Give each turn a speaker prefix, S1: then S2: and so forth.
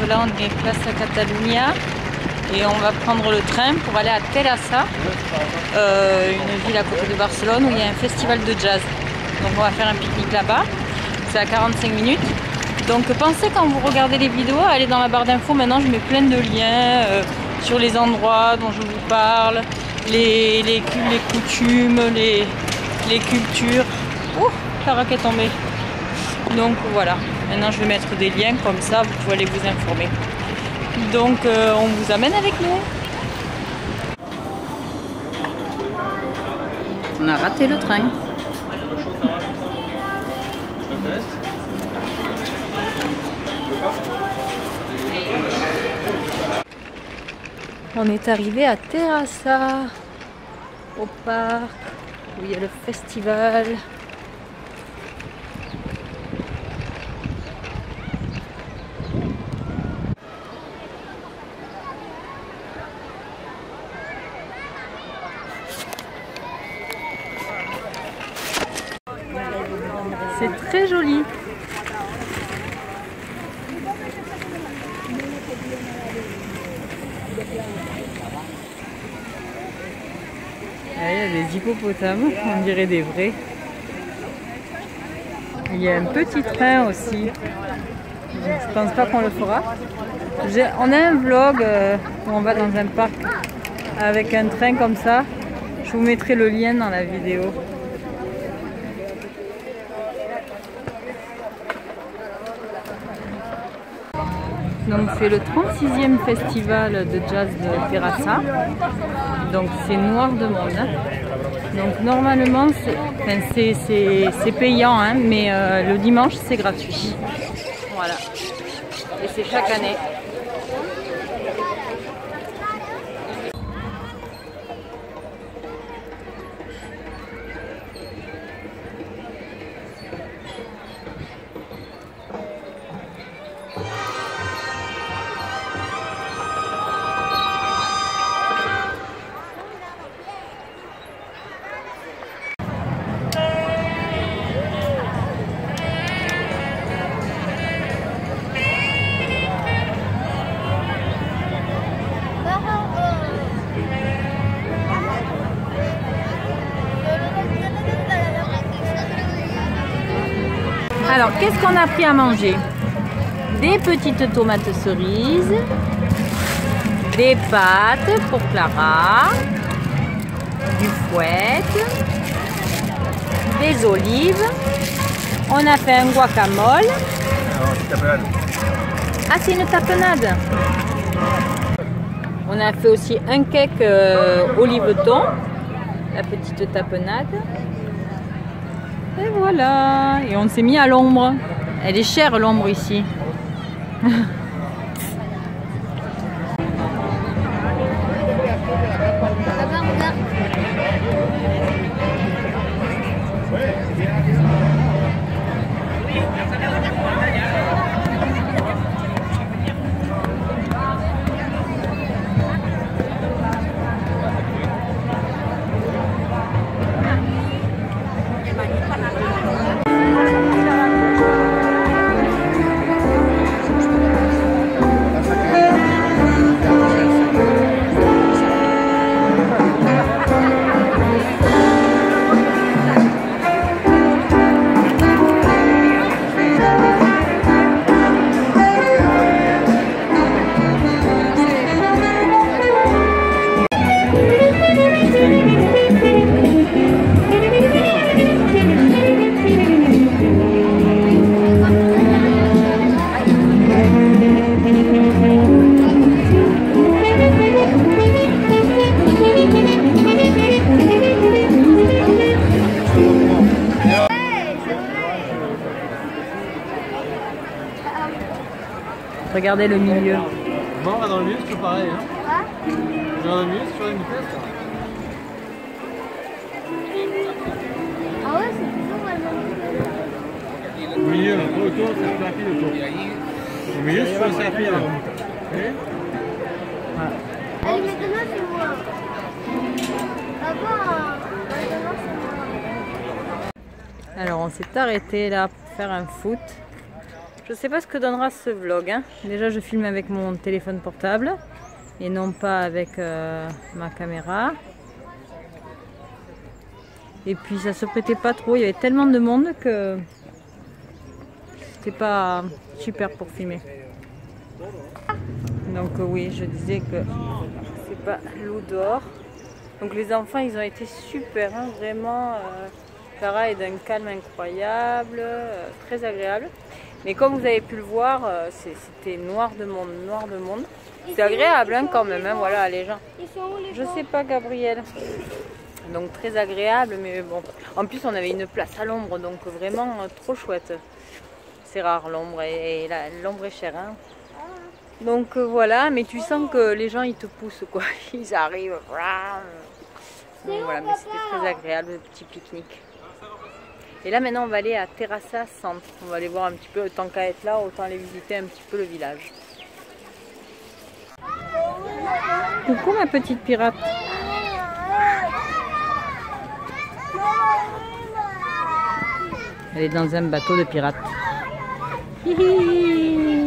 S1: là on est place à Catalunya et on va prendre le train pour aller à Terrassa, une ville à côté de Barcelone où il y a un festival de jazz. Donc on va faire un pique-nique là-bas, c'est à 45 minutes. Donc pensez quand vous regardez les vidéos, allez dans la barre d'infos, maintenant je mets plein de liens sur les endroits dont je vous parle, les coutumes, les cultures. Ouh, la raquette est tombée. Donc voilà, maintenant je vais mettre des liens comme ça, vous pouvez aller vous informer. Donc on vous amène avec nous. On a raté le train. On est arrivé à Terrassa, au parc, où il y a le festival. C'est très joli. Ah, il y a des hippopotames, on dirait des vrais. Il y a un petit train aussi. Je pense pas qu'on le fera. On a un vlog où on va dans un parc avec un train comme ça. Je vous mettrai le lien dans la vidéo. Donc c'est le 36e festival de jazz de Terrassa. Donc c'est noir de monde. Donc normalement c'est payant, hein, mais le dimanche c'est gratuit. Voilà. Et c'est chaque année. Alors, qu'est-ce qu'on a pris à manger? Des petites tomates cerises, des pâtes pour Clara, du fouet, des olives. On a fait un guacamole. Ah, c'est une tapenade. On a fait aussi un cake olive-thon, la petite tapenade. Et voilà, et on s'est mis à l'ombre. Elle est chère l'ombre ici. Regardez le milieu.
S2: Bon, on va dans le milieu, c'est toujours pareil. Hein. On va dans le milieu, c'est sur une vitesse.
S3: Ah ouais, c'est toujours
S2: Au milieu, autour, c'est plus rapide autour. Au milieu, c'est plus rapide.
S3: Voilà. Allez, maintenant c'est moi. Avant, maintenant c'est moi.
S1: Alors on s'est arrêté là pour faire un foot. Je sais pas ce que donnera ce vlog. Hein. Déjà, je filme avec mon téléphone portable et non pas avec ma caméra. Et puis, ça se prêtait pas trop. Il y avait tellement de monde que c'était pas super pour filmer. Donc oui, je disais que c'est pas l'eau dehors. Donc les enfants, ils ont été super, hein, vraiment. Clara est d'un calme incroyable, très agréable. Mais comme vous avez pu le voir, c'était noir de monde, noir de monde. C'est agréable hein, quand même, hein, voilà les gens. Je sais pas Gabriel. Donc très agréable, mais bon. En plus, on avait une place à l'ombre, donc vraiment trop chouette. C'est rare l'ombre et l'ombre est chère. Hein. Donc voilà, mais tu sens que les gens ils te poussent quoi, ils arrivent. Donc, voilà, mais c'était très agréable le petit pique-nique. Et là maintenant on va aller à Terrassa Centre. On va aller voir un petit peu, tant qu'à être là, autant aller visiter un petit peu le village. Coucou ma petite pirate. Elle est dans un bateau de pirate. Hihi.